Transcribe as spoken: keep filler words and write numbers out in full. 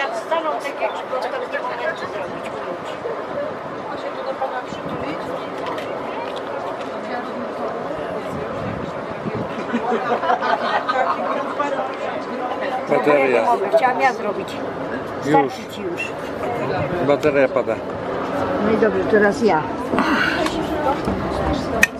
staną tak jak w ostatnim momencie zrobić. A się tu do pana przytulić? Bateria. Chciałam ja zrobić. Już. Starczy ci już. Bateria pada. No i dobrze, teraz ja.